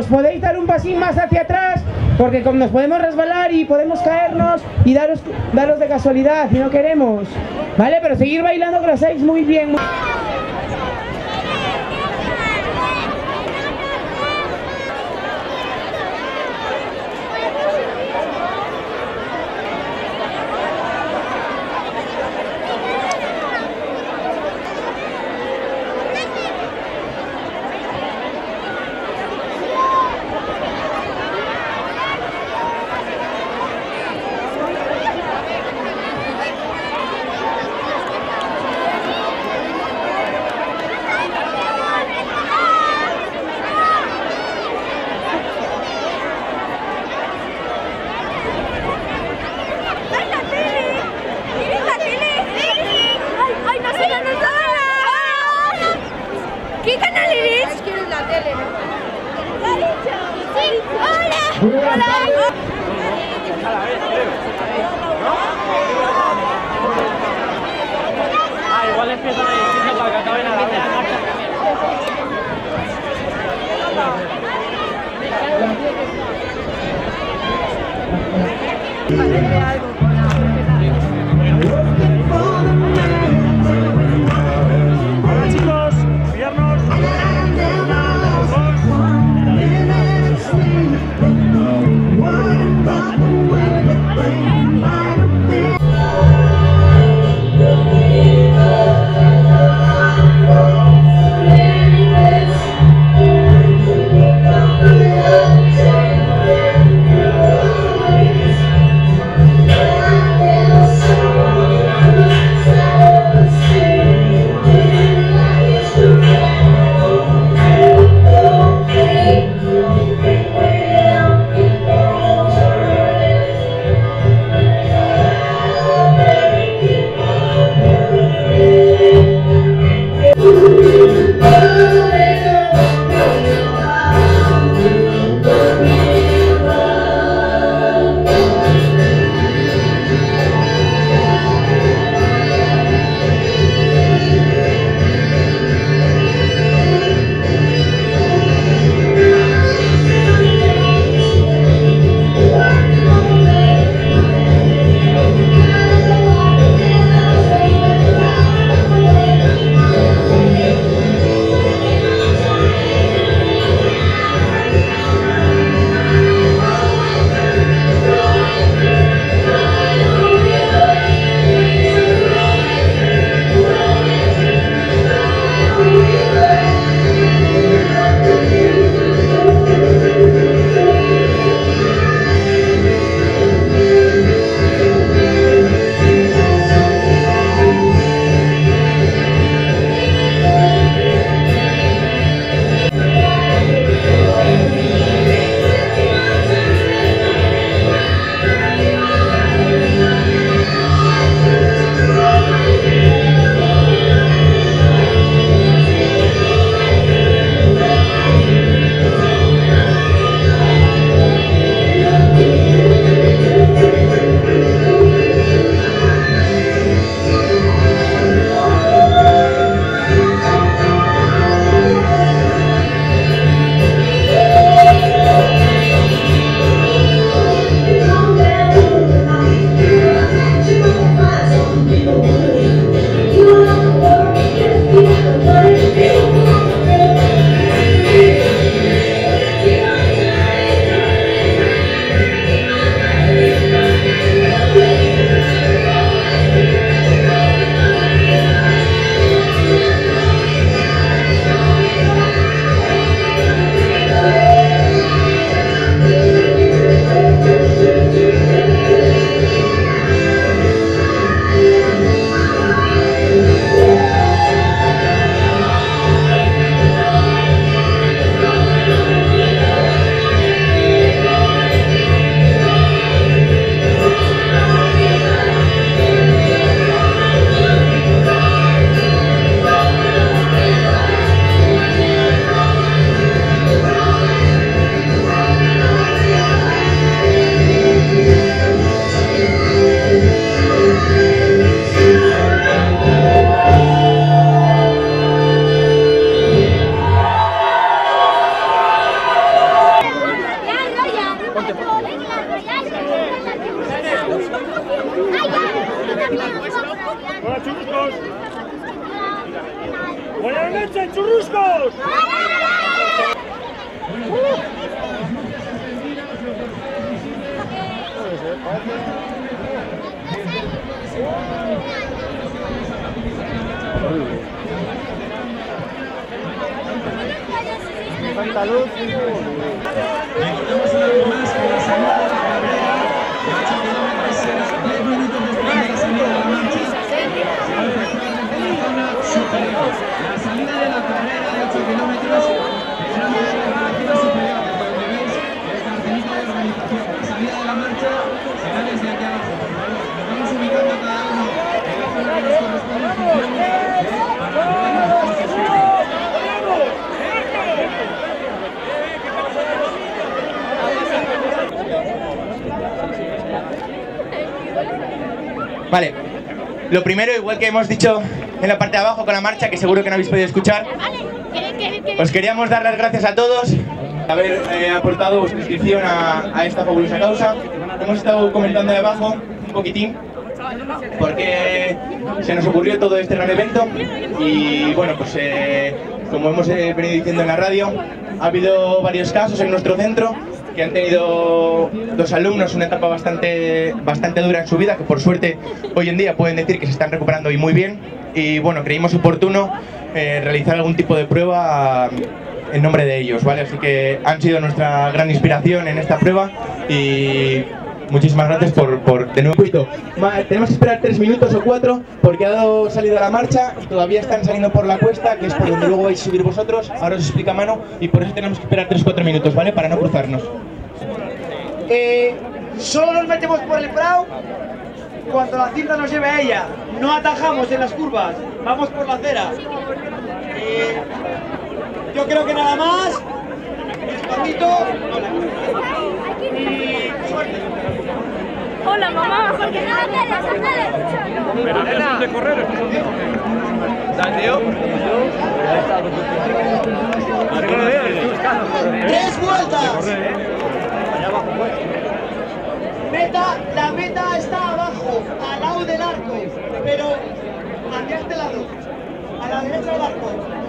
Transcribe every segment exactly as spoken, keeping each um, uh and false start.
os podéis dar un pasín más hacia atrás, porque nos podemos resbalar y podemos caernos y daros, daros de casualidad, si no queremos. ¿Vale? Pero seguir bailando, que lo hacéis muy bien. ¿Qué canal eres? Es que eres la tele, ¿no? ¿Lo ha dicho? Sí. ¡Hola! ¡Hola! Ah, igual empiezan a decirse para que acaben a la vez. Yeah. Hola, churruscos. Buenas noches, churruscos. Santa Luz. Recordamos una vez más que la salida de la carrera, ocho kilómetros será diez minutos después de la salida de la marcha, se va a efectuar desde la zona superior. La salida de la carrera de ocho kilómetros será desde la zona superior, desde donde veis el cartelito de organización. La salida de la marcha será desde aquí abajo. Por favor, nos vamos ubicando cada uno en la zona que nos corresponde en función de para mantener las posiciones. Vale, lo primero, igual que hemos dicho en la parte de abajo con la marcha, que seguro que no habéis podido escuchar, os queríamos dar las gracias a todos por haber eh, aportado vuestra inscripción a, a esta fabulosa causa. Hemos estado comentando de abajo un poquitín porque se nos ocurrió todo este gran evento y bueno, pues eh, como hemos eh, venido diciendo en la radio, ha habido varios casos en nuestro centro que han tenido dos alumnos una etapa bastante, bastante dura en su vida, que por suerte hoy en día pueden decir que se están recuperando y muy bien. Y bueno, creímos oportuno eh, realizar algún tipo de prueba en nombre de ellos, ¿vale? Así que han sido nuestra gran inspiración en esta prueba y muchísimas gracias por, por de nuevo. Tenemos que esperar tres minutos o cuatro porque ha dado salida a la marcha y todavía están saliendo por la cuesta, que es por donde luego vais a subir vosotros. Ahora os explica Manu y por eso tenemos que esperar tres o cuatro minutos, ¿vale? Para no cruzarnos. Eh, solo nos metemos por el prau cuando la cinta nos lleve a ella. No atajamos en las curvas, vamos por la acera. Eh, yo creo que nada más. Despacito. Y suerte. Hola, mamá. Porque no Pero antes de correr, estos son de correr. Tres vueltas. Meta, la meta está abajo, al lado del arco, pero hacia este lado, a la derecha del arco.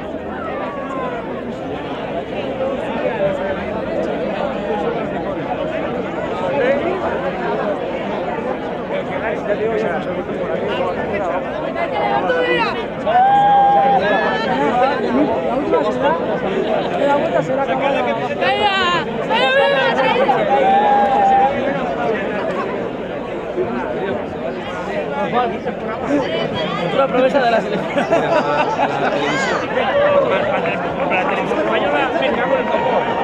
La vuelta será acabada. ¡Venga! Otra promesa de la selección. Para la televisión española, me cago en el